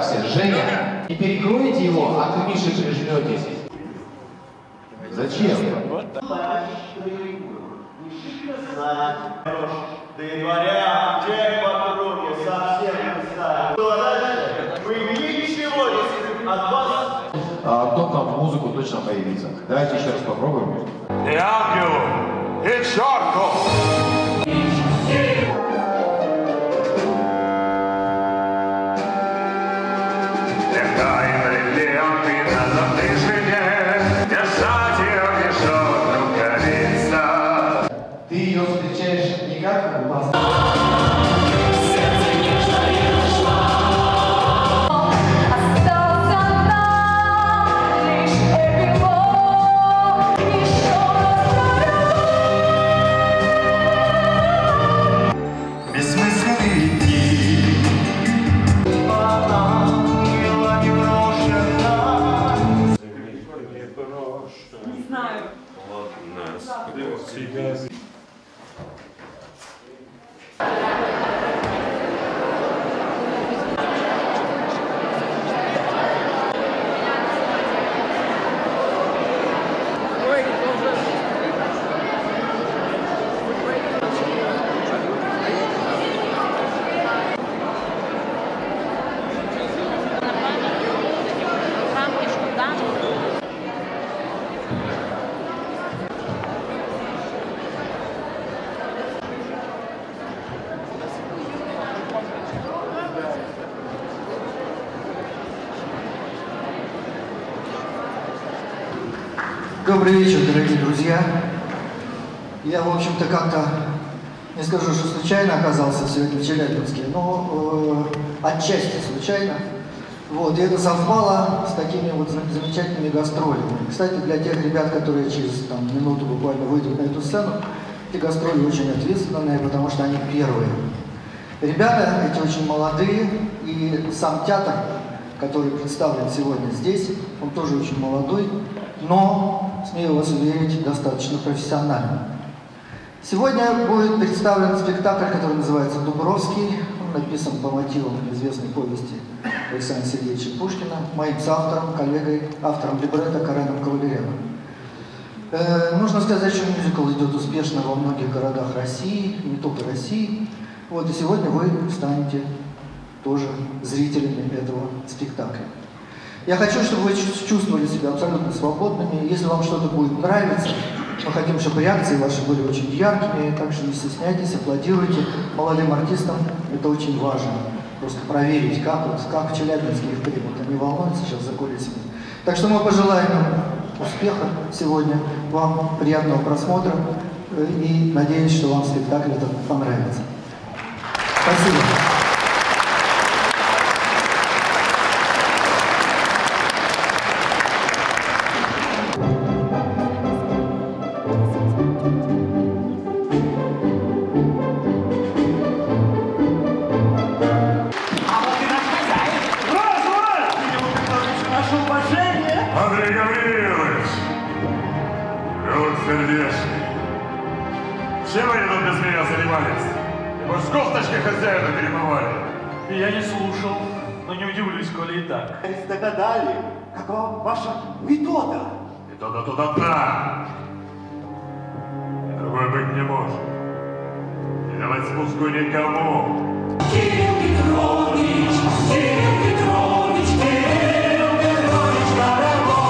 все. Женя, не перекройте его, а к Мише прижметесь. Зачем? Ты дворян, чем подруги, совсем не знаю. Что дальше? Мы ничего не слышим от вас. А Антон там в музыку точно появится. Давайте еще раз попробуем. И ангелу, и черту! Ты ее встречаешь не как у нас. Не знаю. Ладно. Добрый вечер, дорогие друзья. Я, в общем-то, как-то, не скажу, что случайно оказался сегодня в Челябинске, но отчасти случайно. Вот, и это совпало с такими вот замечательными гастролями. Кстати, для тех ребят, которые через минуту буквально выйдут на эту сцену, эти гастроли очень ответственные, потому что они первые. Ребята эти очень молодые, и сам театр, который представлен сегодня здесь, он тоже очень молодой, но, смею вас уверить, достаточно профессиональный. Сегодня будет представлен спектакль, который называется «Дубровский». Он написан по мотивам известной повести Александра Сергеевича Пушкина, моим соавтором, коллегой, автором либретто Кареном Кавалереном. Нужно сказать, что мюзикл идет успешно во многих городах России, не только России. Вот, и сегодня вы станете тоже зрителями этого спектакля. Я хочу, чтобы вы чувствовали себя абсолютно свободными. Если вам что-то будет нравиться, мы хотим, чтобы реакции ваши были очень яркими, так что не стесняйтесь, аплодируйте молодым артистам, это очень важно. Просто проверить, как в Челябинске их примут. Они волнуются сейчас за кулисами. Так что мы пожелаем им успеха сегодня, вам приятного просмотра и надеюсь, что вам спектакль этот понравится. Спасибо. Андрей Гаврилович! Друг сердечный! Чем они тут без меня занимались? Вы с кофточкой хозяина перемывали. И я не слушал, но не удивлюсь, коли и так. Догадали, какова ваша метода? Метода тут одна. Другой быть не может. Не давать спуску никому. Кирилл Петрович, Кирилл Петрович, Кирилл Петрович, дорогой.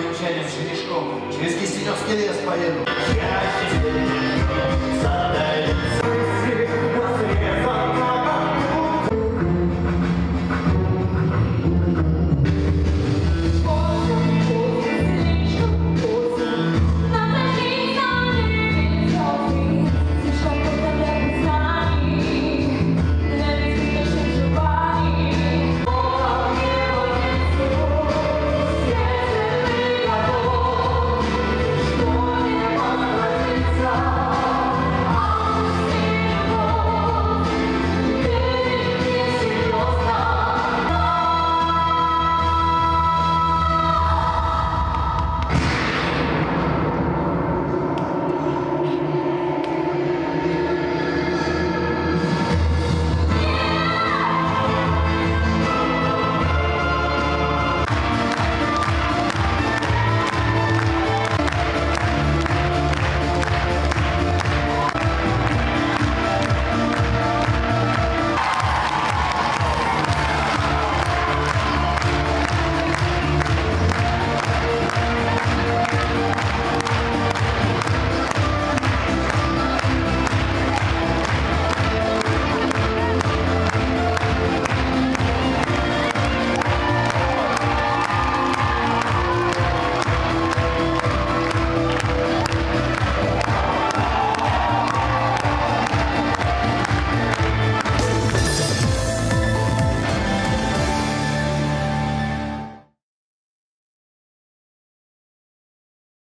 случайным женишком через Кистеневский лес поеду. Счастье, задает